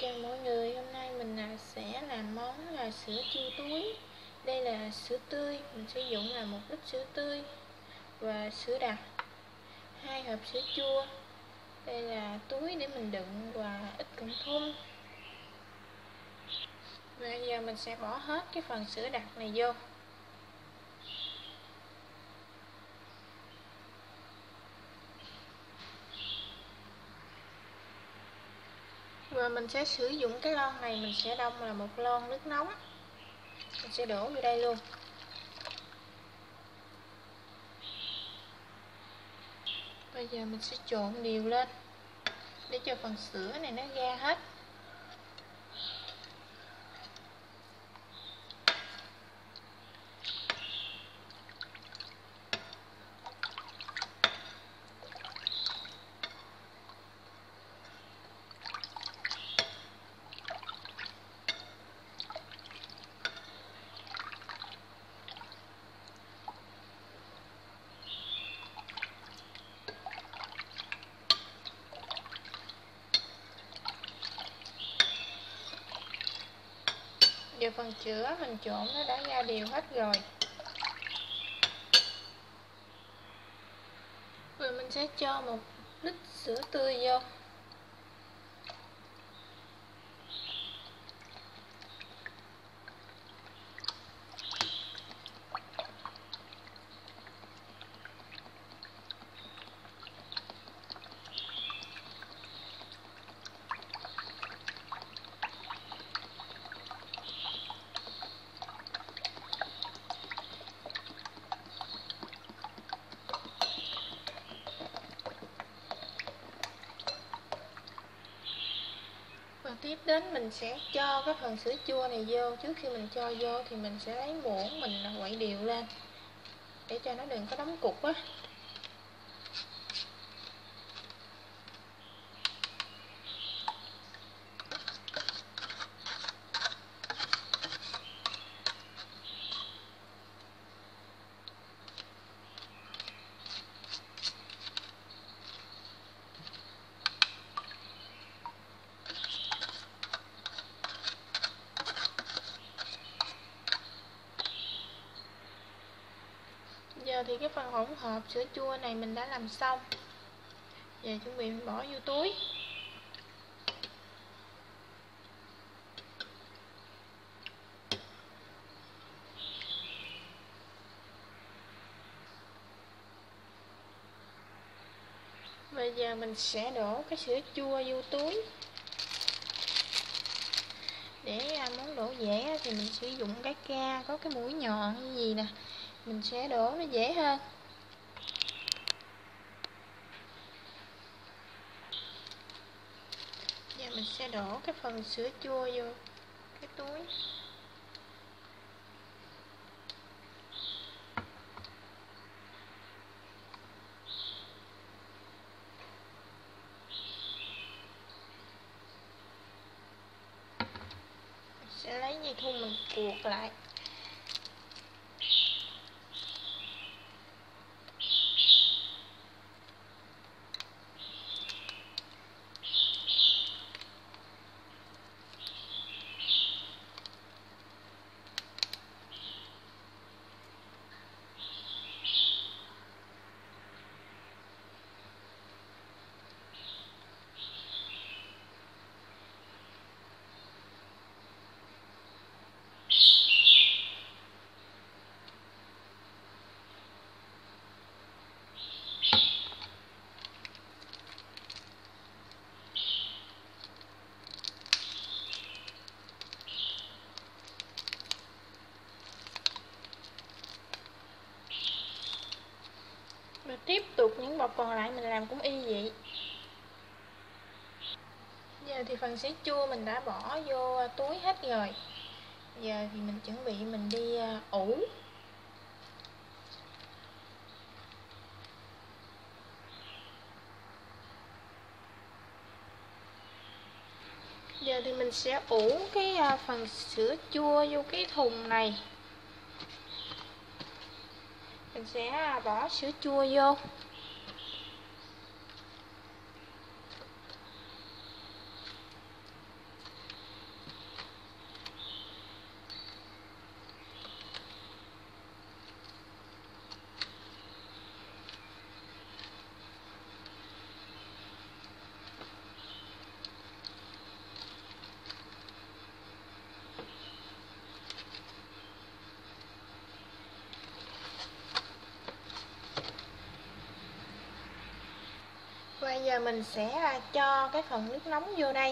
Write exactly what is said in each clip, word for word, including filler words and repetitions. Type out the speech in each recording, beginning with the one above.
Chào mọi người, hôm nay mình là sẽ làm món là sữa chua túi. Đây là sữa tươi, mình sử dụng là một lít sữa tươi và sữa đặc, hai hộp sữa chua. Đây là túi để mình đựng và ít cọng thun. Và giờ mình sẽ bỏ hết cái phần sữa đặc này vô. Và mình sẽ sử dụng cái lon này, mình sẽ đong là một lon nước nóng. Mình sẽ đổ vô đây luôn. Bây giờ mình sẽ trộn đều lên để cho phần sữa này nó ra hết. Giờ phần sữa mình trộn nó đã ra đều hết rồi. Rồi mình sẽ cho một lít sữa tươi vô. Và tiếp đến mình sẽ cho cái phần sữa chua này vô. Trước khi mình cho vô thì mình sẽ lấy muỗng mình quậy đều lên để cho nó đừng có đóng cục á. Giờ thì cái phần hỗn hợp sữa chua này mình đã làm xong. Giờ chuẩn bị bỏ vô túi. Bây giờ mình sẽ đổ cái sữa chua vô túi. Để món đổ dẻ thì mình sử dụng cái ca có cái mũi nhọn hay gì nè, mình sẽ đổ nó dễ hơn. Giờ mình sẽ đổ cái phần sữa chua vô cái túi. Mình sẽ lấy dây thun mình cuộn lại. Và tiếp tục những bọc còn lại mình làm cũng y vậy. Giờ thì phần sữa chua mình đã bỏ vô túi hết rồi. Giờ thì mình chuẩn bị mình đi ủ. Giờ thì mình sẽ ủ cái phần sữa chua vô cái thùng này. Mình sẽ bỏ sữa chua vô. giờ mình sẽ cho cái phần nước nóng vô đây.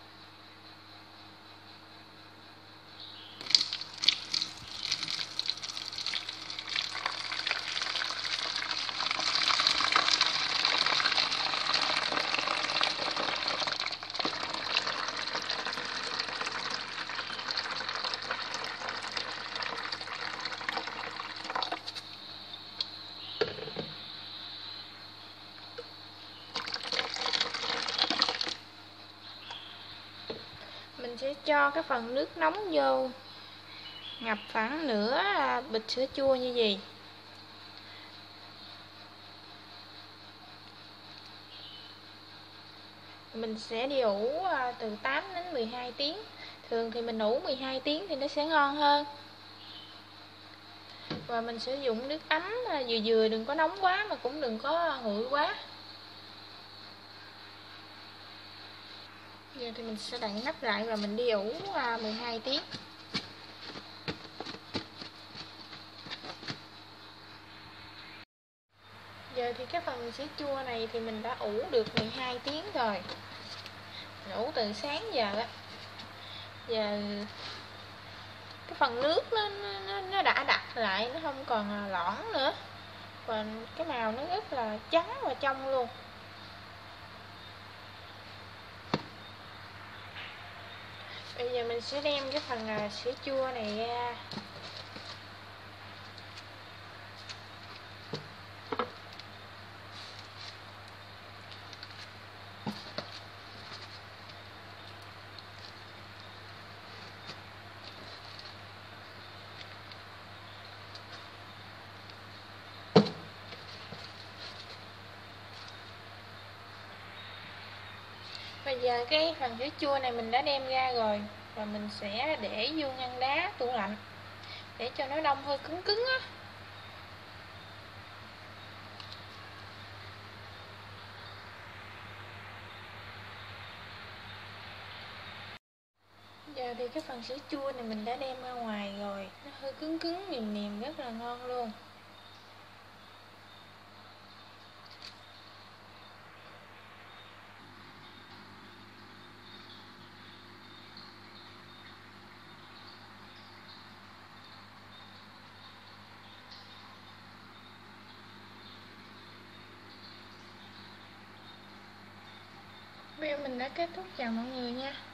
Mình sẽ cho cái phần nước nóng vô, ngập khoảng nửa bịch sữa chua như gì. Mình sẽ đi ủ từ tám đến mười hai tiếng. Thường thì mình ủ mười hai tiếng thì nó sẽ ngon hơn. Và mình sử dụng nước ấm vừa vừa, đừng có nóng quá mà cũng đừng có nguội quá. Giờ thì mình sẽ đậy nắp lại và mình đi ủ mười hai tiếng. Giờ thì cái phần sữa chua này thì mình đã ủ được mười hai tiếng rồi. Mình ủ từ sáng giờ á. Giờ cái phần nước nó, nó, nó đã đặc lại, nó không còn lõn nữa. Và cái màu nó rất là trắng và trong luôn. Bây giờ mình sẽ đem cái phần sữa chua này ra. Bây giờ cái phần sữa chua này mình đã đem ra rồi. Và mình sẽ để vô ngăn đá tủ lạnh để cho nó đông hơi cứng cứng á. Giờ thì cái phần sữa chua này mình đã đem ra ngoài rồi. Nó hơi cứng cứng, mềm mềm, rất là ngon luôn. Video mình đã kết thúc, chào mọi người nha.